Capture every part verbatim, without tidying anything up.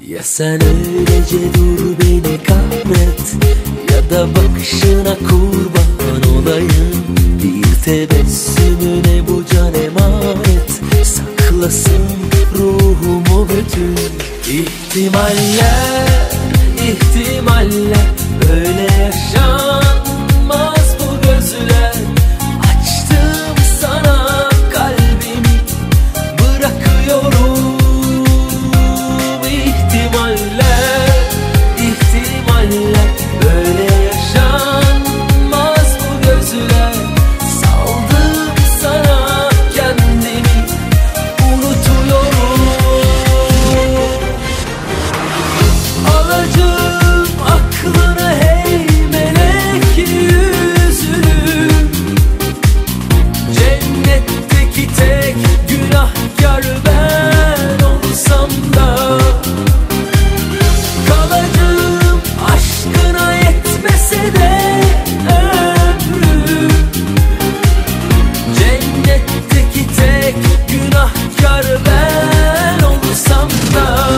Ya sen öylece dur beni kahret, ya da bakışına kurban olayım. Bir tebessümüne bu can emanet, saklasın ruhumu bütün ihtimaller, ihtimaller. Böyle yaşanmaz bu gözler. Açtım sana kalbimi, bırakıyorum. İhtimaller, ihtimaller. Böyle yaşanmaz bu gözler. Saldım sana kendimi, unutuyorum. Alacağım aklını hey melek yüzlü. Cennetteki tek günahkar ben olsam da, kalacağım aşkına yetmese de ömrüm. Cennetteki tek günahkar ben olsam da.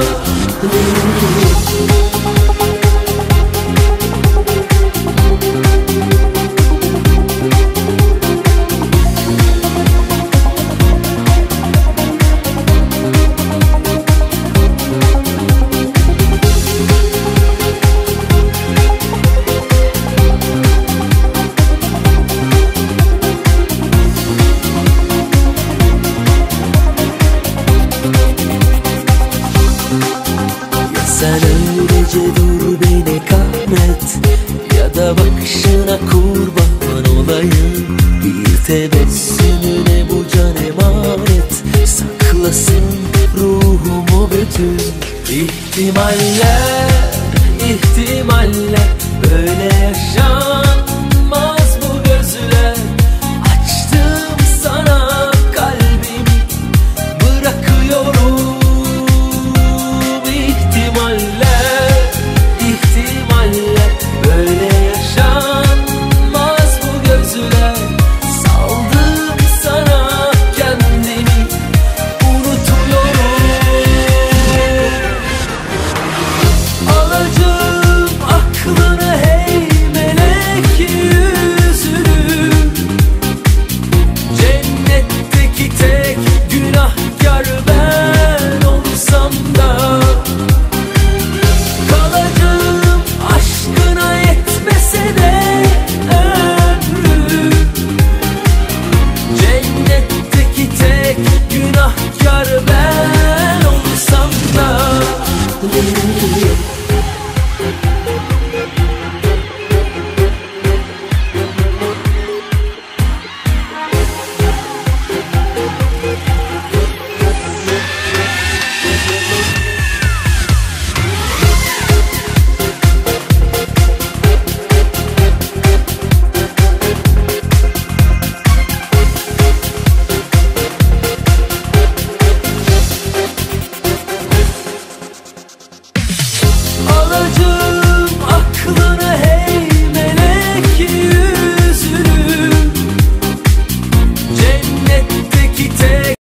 Sen öylece dur beni kahret, ya da bakışına kurban olayım. Bir tebessümüne bu can emanet, saklasın ruhumu bütün ihtimaller, ihtimaller. Böyle yaşan